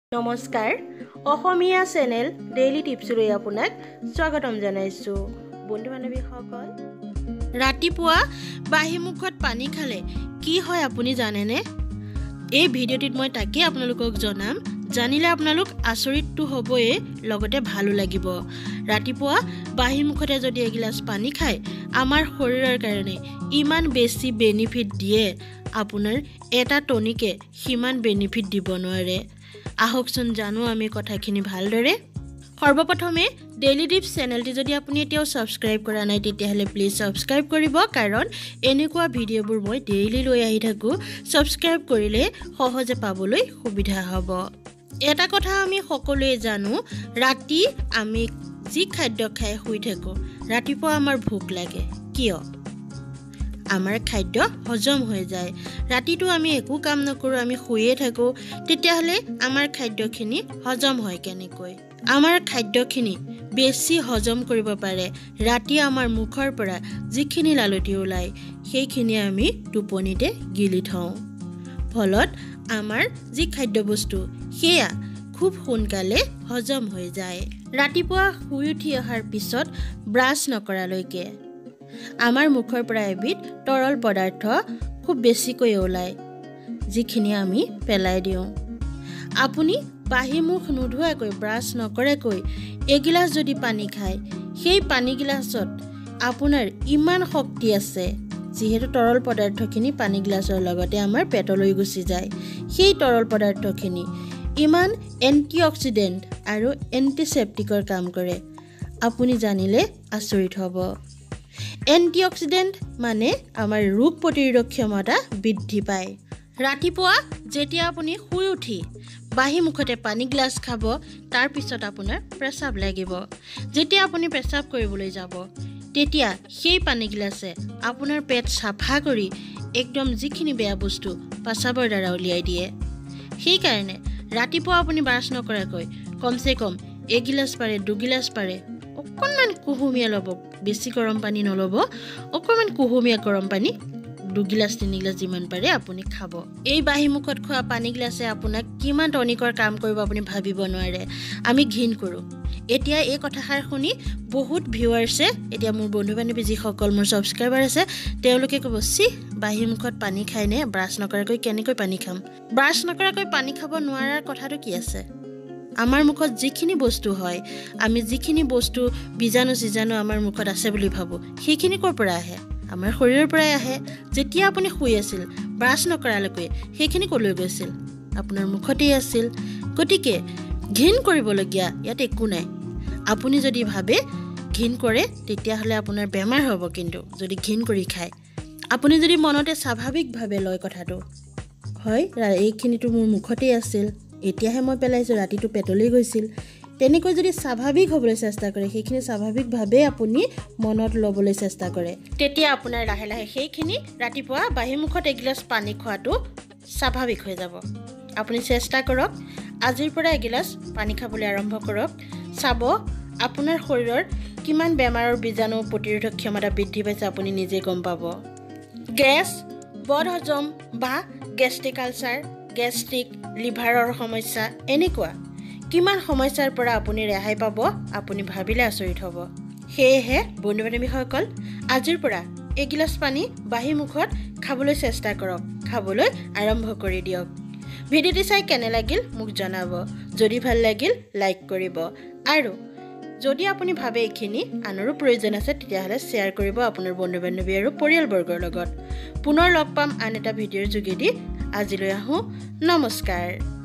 নমস্কাৰ অসমীয়া channel daily টিপছলৈ আপোনাক স্বাগতম জনাইছো বন্ধু বান্ধৱীসকল ৰাতিপুৱা বাহি মুখত পানী খালে কি হয় আপুনি জানেনে এই ভিডিঅ'টিত মই তাকে আপোনালোকক জনাম জানিলে আপোনালোক আচৰিতটো হ'বই লগতে ভালো লাগিব ৰাতিপুৱা বাহি মুখতে যদি এগিলাস পানী খায় আমাৰ শৰীৰৰ কাৰণে ইমান বেছি বেনিফিট দিয়ে আপোনাৰ এটা টনিকে হিমান বেনিফিট দিব নোৱাৰে আহকচোন জানো আমি কথাখিনি ভালদৰে সৰ্বপ্ৰথমে ডেইলি টিপছ চেনেলটি যদি আপুনি এতিয়াও সাবস্ক্ৰাইব কৰা নাই তেতিয়াহলে প্লিজ সাবস্ক্ৰাইব কৰিব কাৰণ এনেকুৱা ভিডিঅ'বোৰ মই ডেইলি লৈ আহি থাকো সাবস্ক্ৰাইব কৰিলে সহজে পাবলৈ সুবিধা হ'ব এটা কথা আমি সকলোৱে জানো ৰাতি আমি যি খাদ্য খাই শুই থাকো ৰাতিপুৱা আমাৰ ভোক লাগে কিয় আমাৰ খাদ্য হজম হৈ যায় ৰাতিটো আমি একো কাম নকৰো আমি শুইয়ে থাকো তেতিয়াহলে আমাৰ খাদ্যখিনি হজম হয় কেনেকৈ আমাৰ খাদ্যখিনি বেছি হজম কৰিব পাৰে ৰাতি আমাৰ মুখৰ পৰা যিখিনি লালতি ওলাই সেইখিনি আমি টোপনিতে গিলি থওঁ ফলত আমাৰ যি খাদ্য বস্তু সেয়া খুব সোনকালে হজম হৈ যায় ৰাতিপুৱা শুই উঠি অহাৰ পিছত ব্ৰাছ নকৰালৈকে আমাৰ মুখৰ পৰা এবিধ তৰল পদাৰ্থ খুব বেছিকৈ ওলায় যিখিনি আমি পেলাই দিওঁ আপুনি বাহি মুখ নোধোৱাকৈ ব্ৰাছ নকৰাকৈ এগিলাস যদি পানী খায় সেই পানী গিলাসত আপোনাৰ ইমান শক্তি আছে যিহেতু তৰল পদাৰ্থখিনি পানী গিলাসৰ লগতে আমাৰ পেটলৈ গুচি যায় সেই তৰল পদাৰ্থখিনি ইমান এন্টিঅক্সিডেন্ট আৰু এন্টিসেপ্টিকৰ কাম কৰে আপুনি জানিলে আচৰিত হ'ব এন্টিঅক্সিডেন্ট মানে আমাৰ ৰোগ প্ৰতিৰোধক ক্ষমতা বৃদ্ধি পায় ৰাতিপুৱা যেতিয়া আপুনি শুই উঠি বাহি মুখতে পানী গ্লাস খাব তাৰ পিছত আপোনাৰ প্ৰস্ৰাৱ লাগিব যেতিয়া আপুনি প্ৰস্ৰাৱ কৰিবলৈ যাব তেতিয়া সেই পানী গ্লাসে আপোনাৰ পেট সাফা কৰি একদম যিখিনি বেয়া বস্তু প্ৰস্ৰাৱৰ দ্বাৰা উলিয়াই দিয়ে সেই কাৰণে ৰাতিপুৱা আপুনি ব্ৰাছ নকৰাকৈ কমসে কম এগিলাস পাৰে দুগিলাস পাৰে অকণমান কুহুমীয়া ল'ব বেছি গৰম পানী নল'ব অকণমান কুহুমীয়া গৰম পানী দুগিলাস তিনিগিলাস যিমান পাৰে আপুনি খাব এই বাহি মুখত খোৱা পানী গ্লাসে আপোনাক কিমান টনিকৰ কাম কৰিব আপুনি ভাবিব নোৱাৰে আমি ঘিন কৰোঁ এতিয়া এই কথাষাৰ শুনি বহুত ভিউৱাৰ্ছে এতিয়া মোৰ বন্ধু বান্ধৱী যিসকল মোৰ সাবস্ক্ৰাইবাৰ আছে তেওঁলোকে ক'ব চি বাহি মুখত পানী খায়নে ব্ৰাছ নকৰাকৈ কেনেকৈ পানী খাম ব্ৰাছ নকৰাকৈ পানী খাব নোৱাৰাৰ কথাটো কি আছে আমাৰ মুখত যিখিনি বস্তু হয় আমি যিখিনি বস্তু বীজাণু আমাৰ মুখত আছে বুলি ভাবো সেইখিনি ক'ৰ পৰা আহে আমাৰ শৰীৰৰ পৰাই আহে যেতিয়া আপুনি শুই আছিল ব্ৰাছ নকৰালৈকে সেইখিনি ক'লৈ গৈছিল আপোনাৰ মুখতেই আছিল গতিকে ঘিন কৰিবলগীয়া ইয়াত একো নাই আপুনি যদি ভাবে ঘিন কৰে তেতিয়াহ'লে আপোনাৰ বেমাৰ হ'ব কিন্তু যদি ঘিন কৰি খায় আপুনি যদি মনতে স্বাভাৱিকভাৱে লয় কথাটো হয় এইখিনিতো মোৰ মুখতেই আছিল এতিয়াহে মই পেলাইছো ৰাতিটো পেটলৈ গৈছিল তেনেকৈ যদি স্বাভাৱিক হ'বলৈ চেষ্টা কৰে সেইখিনি স্বাভাৱিকভাৱে আপুনি মনত ল'বলৈ চেষ্টা কৰে তেতিয়া আপোনাৰ লাহে লাহে সেইখিনি ৰাতিপুৱা বাহি মুখত এগিলাস পানী খোৱাটো স্বাভাৱিক হৈ যাব আপুনি চেষ্টা কৰক আজিৰ পৰা এগিলাস পানী খাবলৈ আৰম্ভ কৰক চাব আপোনাৰ শৰীৰৰ কিমান বেমাৰৰ বীজাণু প্ৰতিৰোধক ক্ষমতা বৃদ্ধি পাইছে আপুনি নিজে গম পাব গেছ বদহজম বা গেষ্ট্ৰিক আলচাৰ গেষ্ট্ৰিক লিভাৰৰ সমস্যা এনেকুৱা কিমান সমস্যাৰ পৰা আপুনি ৰেহাই পাব আপুনি ভাবিলে আচৰিত হ'ব সেয়েহে বন্ধু বান্ধৱীসকল আজিৰ পৰা এগিলাস পানী বাহি মুখত খাবলৈ চেষ্টা কৰক খাবলৈ আৰম্ভ কৰি দিয়ক ভিডিঅ'টি চাই কেনে লাগিল মোক জনাব যদি ভাল লাগিল লাইক কৰিব আৰু যদি আপুনি ভাবে এইখিনি আনৰো প্ৰয়োজন আছে তেতিয়াহ'লে শ্বেয়াৰ কৰিব আপোনাৰ বন্ধু বান্ধৱী আৰু পৰিয়ালবৰ্গৰ লগত পুনৰ লগ পাম আন এটা ভিডিঅ'ৰ যোগেদি আজিলৈ আহোঁ নমস্কাৰ